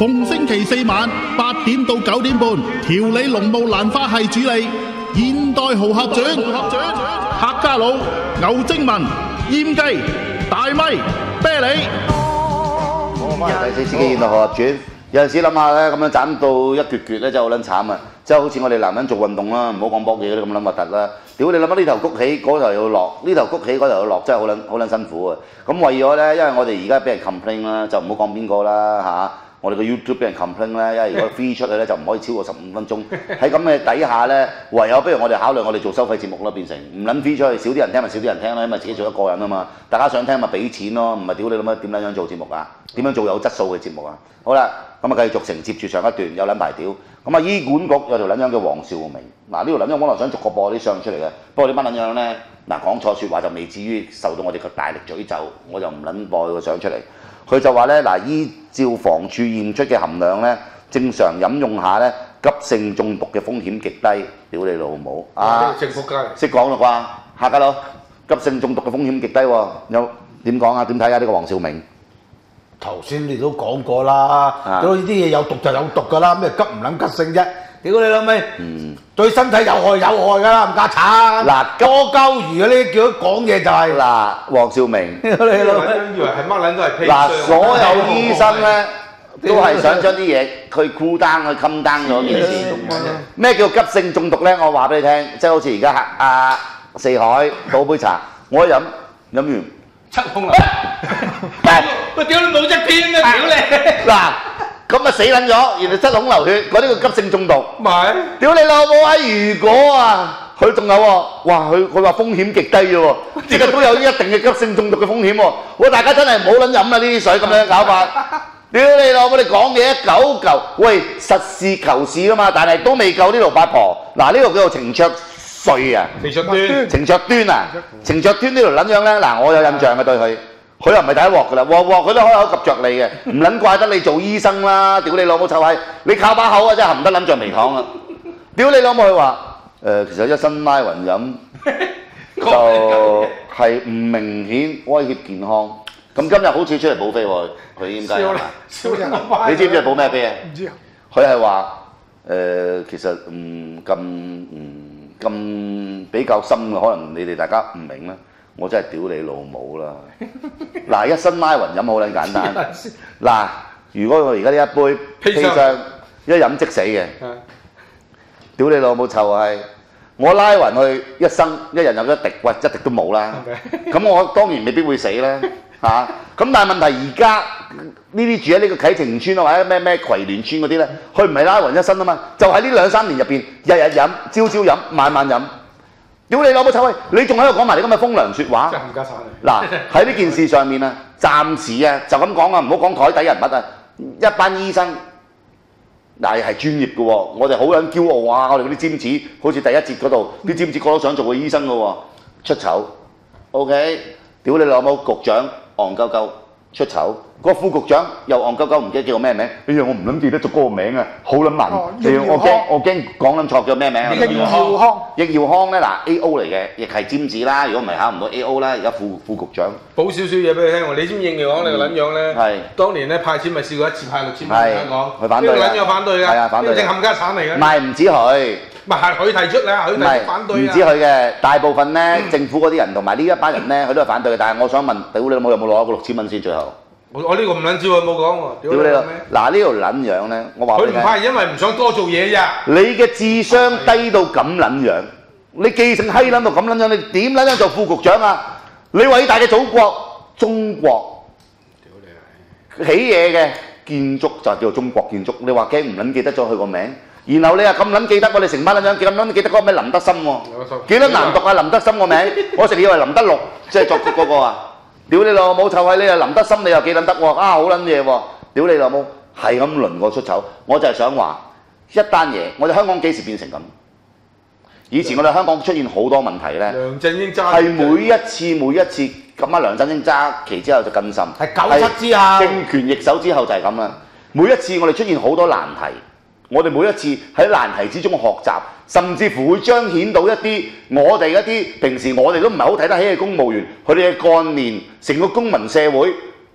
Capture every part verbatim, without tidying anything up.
逢星期四晚八點到九點半，調理農務蘭花系主理現代豪俠傳，客家佬、牛精文、閹雞、大咪、啤梨。 我翻嚟第四次嘅現代豪俠傳，有陣時諗下咧，咁樣斬到一撅撅咧，真係好撚慘啊！即係好似我哋男人做運動啦，唔好講搏嘢嗰啲咁撚核突啦。屌你諗下呢頭谷起，嗰頭要落；呢頭谷起，嗰頭要落，真係好撚好撚辛苦啊！咁為咗咧，因為我哋而家俾人 complain 啦，就唔好講邊個啦嚇。我哋個 YouTube 俾人 complain 咧，因為如果 free 出去咧就唔可以超過十五分鐘。喺咁嘅底下咧，唯有不如我哋考慮我哋做收費節目啦，變成唔撚 free 出去，少啲人聽咪少啲人聽啦，因為自己做得過癮啊嘛。大家想聽咪俾錢咯，唔係屌你諗乜點撚樣做節目啊？點樣做有質素嘅節目啊？好啦，咁啊繼續承接住上一段有撚排屌。咁啊醫管局有條撚樣叫黃兆明，嗱呢條撚樣本來想逐個播啲相出嚟嘅，不過呢班撚樣咧嗱講錯説話就未至於受到我哋嘅大力詛咒，我就唔撚播個相出嚟。佢就話咧嗱，依照房署驗出嘅含量咧，正常飲用下咧，急性中毒嘅風險極低。屌你老母啊！ 正仆街， 識講啦啩，客家佬，急性中毒嘅風險極低喎。有點講啊？點睇啊？呢個黃兆明頭先你都講過啦，屌呢啲嘢有毒就有毒㗎啦，咩急唔撚急性啫？屌你老味，嗯，對身體有害有害㗎啦，唔家產。嗱，多鳩魚嗰啲叫佢講嘢就係嗱，黃兆明， 你老味以為係乜撚都係砒霜。 嗱，所有醫生咧都係想將啲嘢去 cool down 去 calm down 咗件事。咩叫急性中毒咧？我話俾你聽，即係好似而家阿四海倒杯茶，我一飲飲完七孔流血，喂屌你冇隻偏啊！屌你！ 嗱。咁啊死撚咗，原來七孔流血，嗰啲叫急性中毒。 咪， 屌你老母啊！如果啊，佢仲有喎，哇！佢佢話風險極低嘅喎，即係都有一定嘅急性中毒嘅風險喎。喂，大家真係唔好撚飲啊！呢啲水咁樣搞法，屌你老母！你講嘢一嚿嚿，喂，實事求是啊嘛，但係都未夠呢度八婆。嗱，呢個叫做程卓瑞啊， 程卓端， 程卓端啊，程卓端呢條撚樣咧，嗱，我有印象嘅對佢。佢又唔係第一鑊㗎啦，鑊鑊佢都開口及着你嘅，唔撚怪得你做醫生啦！屌你老母臭閪，你靠把口啊真係含得撚橡皮糖啊！屌你老母佢話誒，其實一身拉勻飲就係唔明顯威脅健康。咁今日好似出嚟補飛喎，佢應該係嘛？你知唔知係補咩飛啊？唔知啊。佢係話誒，其實唔咁唔咁比較深嘅，可能你哋大家唔明啦。我真係屌你老母啦！嗱，一身拉勻飲好撚簡單。嗱，如果我而家呢一杯砒霜一飲即死嘅，屌你老母臭閪！我拉勻去一生一人飲一滴，喂一滴都冇啦。咁我當然未必會死啦，嚇！咁但係問題而家呢啲住喺呢個啟晴邨啊，或者咩咩葵聯邨嗰啲咧，佢唔係拉勻一身啊嘛，就喺呢兩三年入邊，日日飲、朝朝飲、晚晚飲。屌你老母臭閪！你仲喺度講埋你咁嘅風涼説話？ 真係冚家鏟嚟！ 嗱，喺呢件事上面啊，暫時啊就咁講啊，唔好講台底人物啊，一班醫生嗱係專業嘅喎，我哋好撚驕傲啊！我哋嗰啲尖子，好似第一節嗰度啲尖子個都想做個醫生嘅喎，出醜 ，OK？ 屌你老母局長戇鳩鳩出醜，個副局長又戇鳩鳩，唔記得叫個咩名？哎呀，我唔撚記得咗嗰個名啊，好撚難，我驚我驚講撚錯叫咩名啊？ 易耀康， 易耀康咧嗱 A O 嚟嘅，亦係尖子啦。如果唔係考唔到 A O 啦，而家副副局長。 補少少嘢俾你聽喎，你知唔知易耀康你個撚樣咧？係。當年咧派錢咪試過一次派六千蚊香港， 佢反對㗎。 呢個撚樣反對㗎。係啊，反對。 正冚家產嚟嘅。 唔係唔止佢。 唔係係佢提出啦，佢提出反對啊。 唔止佢嘅，大部分咧政府嗰啲人同埋呢一班人咧，佢都係反對嘅。但係我想問，屌你老母有冇攞過六千蚊先？最後？ 我我呢個唔撚知喎，冇講喎。 屌你老！嗱呢條撚樣咧，我話佢唔派，因為唔想多做嘢咋。 你嘅智商低到咁撚樣，你記性閪撚到咁撚樣，你點撚樣做副局長啊？你偉大嘅祖國中國，屌你係起嘢嘅建築就叫做中國建築。你話驚唔撚記得咗佢個名？然後你又咁撚記得我哋成班撚樣，咁撚記得嗰個咩林德森喎？幾多難讀啊林德森個名？我成日以為林德祿即係作曲嗰個啊！屌你老母臭閪！你又林德森，你又幾撚得喎？啊好撚嘢喎！屌你老母，係咁輪過出醜。我就係想話一單嘢，我哋香港幾時變成咁？以前我哋香港出現好多問題咧， 梁振英揸係每一次每一次咁啊！梁振英揸旗之後就更甚， 係九七之後政權易手之後就係咁啦。每一次我哋出現好多難題。我哋每一次喺難題之中學習，甚至乎會彰顯到一啲我哋一啲平時我哋都唔係好睇得起嘅公務員，佢哋嘅幹練，成個公民社會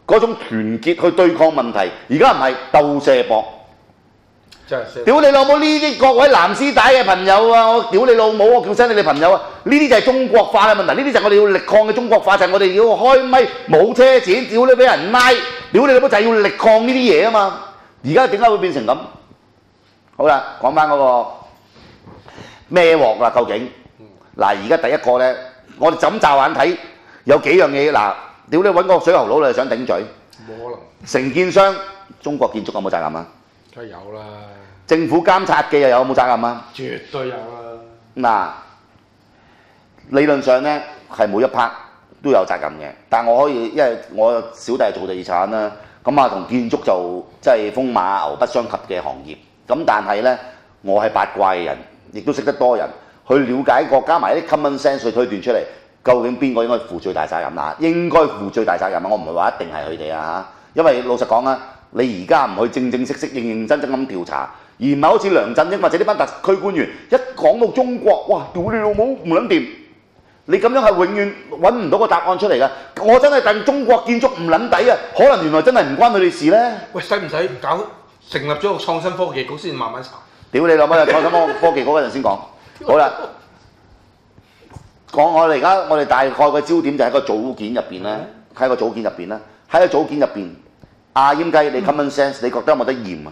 嗰種團結去對抗問題，而家唔係鬥射博。屌你老母！呢啲各位藍絲帶嘅朋友啊，我屌你老母！我叫聲你哋朋友啊！呢啲就係中國化嘅問題，呢啲就係我哋要力抗嘅中國化，就係、是、我哋要開咪冇車錢，屌你俾人拉，屌你老母就係要力抗呢啲嘢啊嘛！而家點解會變成咁？好啦，講翻嗰個咩鑊啦？究竟嗱，而家第一個咧，我哋就咁驟眼睇有幾樣嘢嗱，屌你揾個水喉佬你想頂嘴， 冇可能。 承建商中國建築有冇責任啊？ 梗係有啦。 政府監察嘅又有冇責任啊？ 絕對有啦。 嗱，理論上咧係每一 part 都有責任嘅，但我可以因為我小弟做地產啦，咁啊同建築就即係風馬牛不相及嘅行業。咁但係咧，我係八卦嘅人，亦都識得多人去了解過，加埋啲 common sense 去推斷出嚟，究竟邊個應該負最大責任啦？應該負最大責任啊！我唔係話一定係佢哋啊嚇，因為老實講啊，你而家唔去正正式式、認認真真咁調查，而唔係好似梁振英或者呢班特區官員一講到中國，哇！屌你老母唔撚掂！你咁樣係永遠揾唔到個答案出嚟㗎。我真係戥中國建築唔撚抵啊！可能原來真係唔關佢哋事咧。 喂，使唔使搞成立咗個創新科技局先慢慢查？ 屌你老母！創新科技局嗰陣先講。好啦，講我哋而家我哋大概嘅焦點就喺個組件入邊咧，喺個組件入邊咧，喺個組件入邊。阿閹雞，你 common sense，你覺得有冇得驗啊？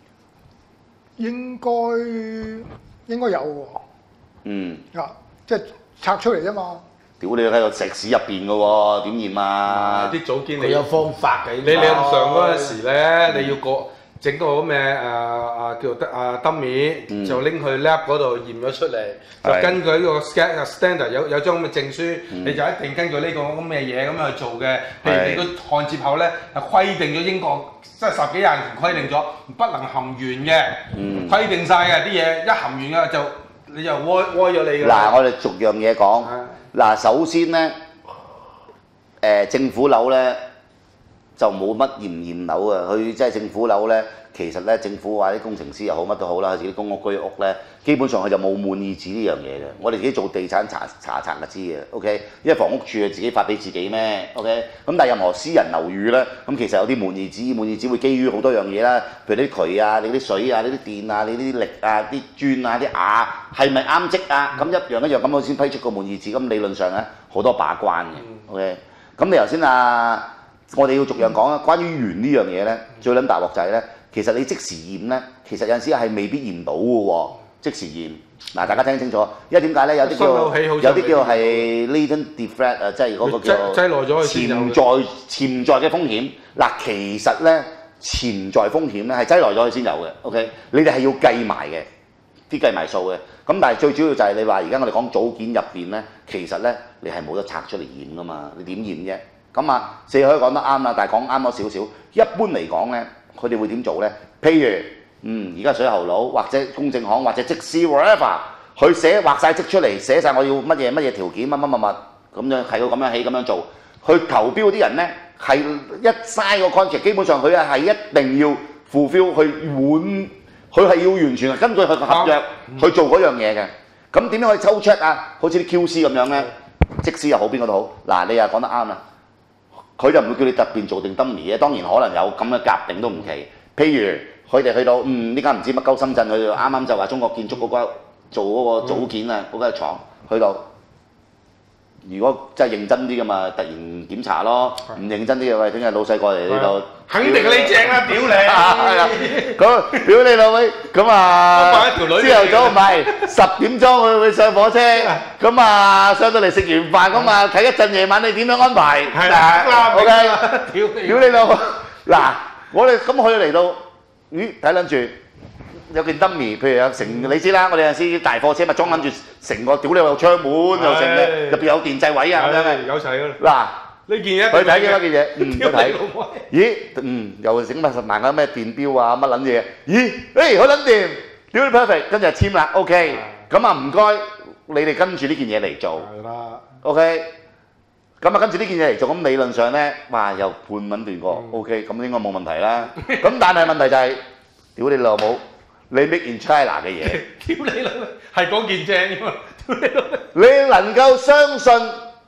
應該應該有喎。 嗯。 啊，即係拆出嚟啫嘛。屌你喺個石屎入邊嘅喎，點驗啊？ 啲組件你有方法嘅。 你理論上嗰陣時咧，你要過整個咩誒誒叫得啊 dummy，就拎去 lab 嗰度驗咗出嚟，就根據呢個 standard 有有張咁嘅證書，你就一定根據呢個咁嘅嘢咁樣去做嘅。譬如你個焊接口咧係規定咗英國即係十幾廿年前規定咗不能含鉛嘅，規定晒嘅啲嘢一含鉛嘅就你就歪歪咗你㗎。 嗱，我哋逐樣嘢講。嗱，首先咧，誒政府樓咧。就冇乜驗唔驗樓啊！佢即係政府樓咧，其實咧政府話啲工程師又好乜都好啦，佢自己公屋居屋咧，基本上佢就冇滿意紙呢樣嘢嘅。我哋自己做地產查查查就知嘅 ，OK？ 因為房屋處係自己發俾自己咩 ，OK？ 咁但係任何私人樓宇咧，咁其實有啲滿意紙，滿意紙會基於好多樣嘢啦，譬如你啲渠啊、你啲水啊、你啲電啊、你啲力啊、啲磚啊、啲瓦係咪啱積啊？咁一樣一樣咁我先批出個滿意紙。咁理論上咧好多把關嘅 ，OK？ 咁你頭先啊〜我哋要逐樣講啊！關於鉛呢樣嘢咧，最撚大鑊就係咧，其實你即時驗咧，其實有陣時係未必驗到嘅喎。即時驗嗱，大家聽清楚，因為點解咧？有啲叫有啲叫係 latent defect 啊，即係嗰個叫擠耐咗潛在潛在嘅風險。嗱，其實咧潛在風險咧係擠耐咗佢先有嘅。OK， 你哋係要計埋嘅，啲計埋數嘅。咁但係最主要就係你話而家我哋講組件入邊咧，其實咧你係冇得拆出嚟驗㗎嘛，你點驗啫？咁啊，四海講得啱啦，但係講啱咗少少。一般嚟講咧，佢哋會點做咧？譬如，嗯，而家水喉佬或者公證行或者則師 whatever，佢寫畫晒則出嚟，寫晒我要乜嘢乜嘢條件乜乜乜乜，咁樣係要咁樣起咁樣做。去投標嗰啲人咧，係一嘥個 contract，基本上佢係一定要 fulfill 去換，佢係要完全係根據佢個合約去做嗰樣嘢嘅。咁點樣去抽 check 啊？好似啲 Q C 咁樣咧，則師又好，邊個都好。嗱，你又講得啱啦。佢就唔會叫你特別做定 dummy 嘅，當然可能有咁嘅夾定都唔奇。譬如佢哋去到嗯呢間唔知乜鳩深圳，佢就啱啱就話中國建築嗰個做嗰個組件啊，嗰間廠去到，如果真係認真啲嘅嘛，突然檢查咯；唔認真啲嘅，喂，聽日老細過嚟呢度， 肯定你正啦，屌你！ 咁屌你老味，咁啊朝頭早唔係十點鐘佢會上火車，咁啊上到嚟食完飯，咁啊睇一陣夜晚你點樣安排？ 係啦 ，OK， 屌你屌你老母！嗱，我哋咁佢嚟到，咦睇撚住。有件 dummy， 譬如有成你知啦，我哋有陣時大貨車咪裝緊住成個屌你有窗門又成嘅，入邊有電掣位啊咁樣嘅。 有齊㗎啦。嗱， 呢件嘢佢睇幾多件嘢？嗯，佢睇。咦？嗯，又整乜十萬個咩電錶啊乜撚嘢？咦？誒，好撚掂，屌你 perfect，跟住就簽啦 ，OK。咁啊唔該，你哋跟住呢件嘢嚟做。 係啦。OK。 咁啊跟住呢件嘢嚟做，咁理論上咧，哇又判穩斷過 ，OK， 咁應該冇問題啦。咁但係問題就係，屌你老母！你 make in China 嘅嘢， 屌你老味，係講件正㗎嘛？ 你能夠相信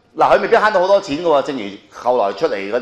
嗱，佢未必慳到好多錢嘅喎。正如後來出嚟嗰啲誒誒誒誒誒，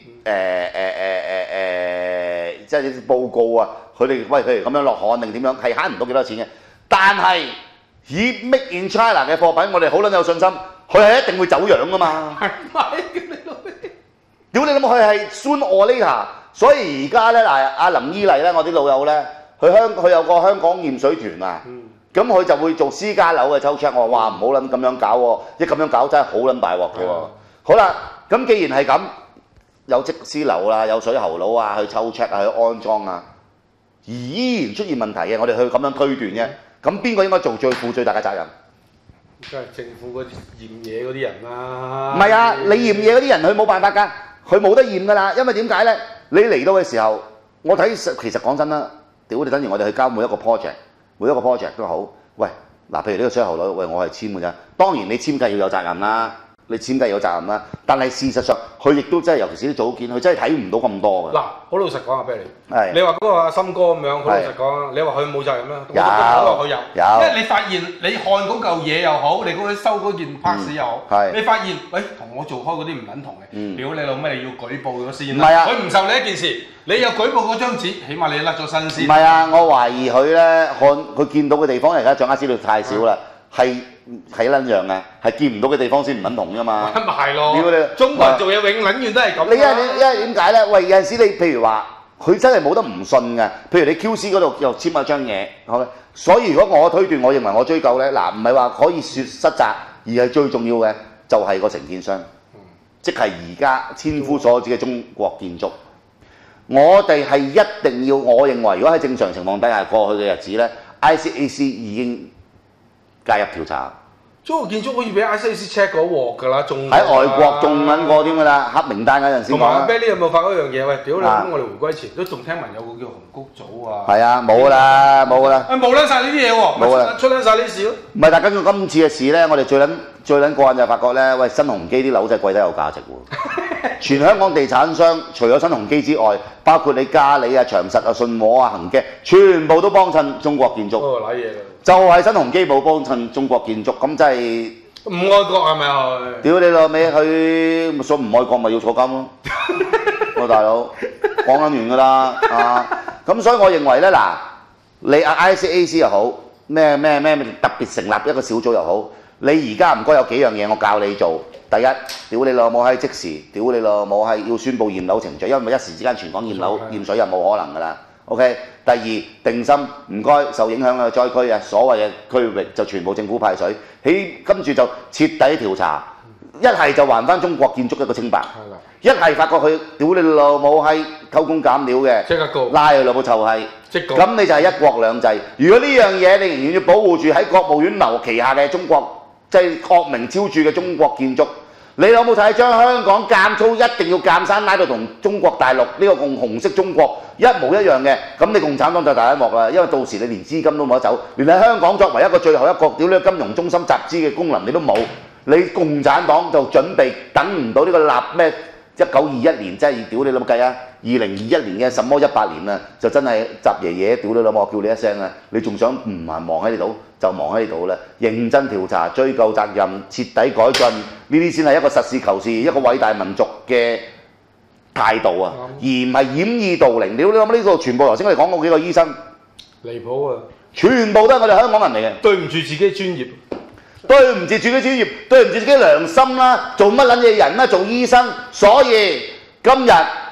即係啲報告啊，佢哋喂佢哋咁樣落刊定點樣，係慳唔到幾多錢嘅。但係以 Make in China 嘅貨品，我哋好撚有信心，佢係一定會走樣噶嘛。係咪？屌你諗佢係 soon or later， 所以而家咧嗱，阿林依麗咧，我啲老友咧，佢香佢有個香港驗水團啊。嗯咁佢就會做私家樓嘅抽 check，我話唔好撚咁樣搞喎，一咁樣搞真係好撚大鑊嘅喎。好啦，咁既然係咁，有則師樓啦，有水喉佬啊，去抽 check 啊，去安裝啊，而依然出現問題嘅，我哋去咁樣推斷啫。咁邊個應該做最負最大嘅責任？ 梗係政府嗰啲驗嘢嗰啲人啦。 唔係啊，你驗嘢嗰啲人佢冇辦法㗎，佢冇得驗㗎啦。因為點解咧？你嚟到嘅時候，我睇其實講真啦，屌你等於我哋去交每一個 project。每一個 project 都好，喂嗱，譬如呢個水喉佬，喂我係簽嘅啫。當然你簽計要有責任啦，你簽計有責任啦。但係事實上，佢亦都真係，尤其是啲組件，佢真係睇唔到咁多嘅。嗱， 好老實講啊，俾你， 係你話嗰個阿森哥咁樣，好老實講，你話佢冇責任啦， 有， 我覺得佢有， 有， 因為你發現你看嗰嚿嘢又好，你嗰收嗰件 parts 又好，你發現，喂，同我做開嗰啲唔撚同嘅，屌你老咩，你要舉報咗先啦。唔係啊，佢唔受你一件事。你又舉報嗰張紙，起碼你甩咗身先。唔係啊， 我懷疑佢咧，看佢見到嘅地方，而家掌握資料太少啦，係係撚樣嘅，係見唔到嘅地方先唔撚同啫嘛。咪係咯，中國人做嘢永撚遠都係咁。你因為因為點解咧？喂，有陣時你譬如話，佢真係冇得唔信嘅。譬如你 Q C 嗰度又簽咗張嘢，好嘅。所以如果我推斷，我認為我追究咧，嗱唔係話可以説失責，而係最重要嘅就係個承建商，即係而家千夫所指嘅中國建築。我哋係一定要，我認為如果喺正常情況底下過去嘅日子咧 ，I C A C 已經介入調查。中國建築好似俾 I C A C check 嗰鑊㗎啦，仲喺外國仲撚過添㗎啦，黑名單嗰陣時。同埋阿 Billy 有冇發嗰樣嘢？喂，屌你！咁我哋回歸前都仲聽聞有個叫紅谷組啊。係啊，冇㗎啦，冇㗎啦。誒冇撚曬呢啲嘢喎，冇啦，出撚曬呢啲事咯。唔係，但根據今次嘅事咧，我哋最撚最撚過癮就發覺咧，喂，新鴻基啲樓真係貴得有價值喎。全香港地產商除咗新鴻基之外，包括你嘉里啊、長實啊、信和啊、恒基，全部都幫襯中國建築。哦，瀨嘢啦！就係新鴻基冇幫襯中國建築，咁真係唔愛國係咪啊？屌你老味，佢所唔愛國咪要坐監咯！我大佬講緊完㗎啦啊！咁所以我認為咧嗱，你 I C A C 又好，咩咩咩特別成立一個小組又好，你而家唔該有幾樣嘢我教你做。第一，屌你老母閪即時，屌你老母閪要宣佈驗樓程序，因為一時之間全港驗樓驗水又冇可能㗎啦。OK。第二，定心唔該受影響嘅災區啊，所謂嘅區域就全部政府派水，起跟住就徹底調查，一係就還翻中國建築一個清白，一係發覺佢屌你老母閪偷工減料嘅，即刻告拉佢老母臭閪，咁你就係一國兩制。如果呢樣嘢你仍然要保護住喺國務院樓旗下嘅中國。即係惡名昭著嘅中國建築，你有冇睇將香港監粗一定要監山拉到同中國大陸呢個共紅色中國一模一樣嘅？咁你共產黨就大一幕啦，因為到時你連資金都冇得走，連喺香港作為一個最後一個屌呢個金融中心集資嘅功能你都冇，你共產黨就準備等唔到呢個立咩一九二一年，真係屌你老母計啊！二零二一年嘅什麼一八年啊，就真係集爺爺屌你老母，我叫你一聲啊！你仲想唔係忙喺呢度？就忙喺呢度啦，認真調查、追究責任、徹底改進，呢啲先係一個實事求是、一個偉大民族嘅態度啊，嗯、而唔係掩耳盜鈴。屌你諗呢度全部頭先我哋講過幾個醫生，離譜啊！全部都係我哋香港人嚟嘅，對唔住自己專業，對唔住自己專業，對唔住自己良心啦，做乜撚嘢人啦？做醫生，所以今日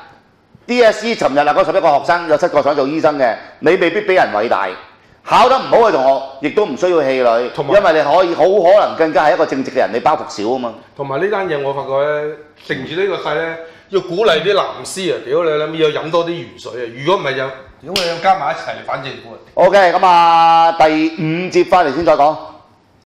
D S E 尋日啊嗰十一個學生有七個想做醫生嘅，你未必比人偉大。考得唔好嘅同學，亦都唔需要氣餒，因為你可以好可能更加係一個正直嘅人，你包袱少啊嘛。同埋呢單嘢，我發覺咧，乘住呢個勢咧，要鼓勵啲藍絲啊！屌你諗要飲多啲鉛水啊！如果唔係就屌你加埋一齊反政府啊！OK，咁啊，第五節翻嚟先再講。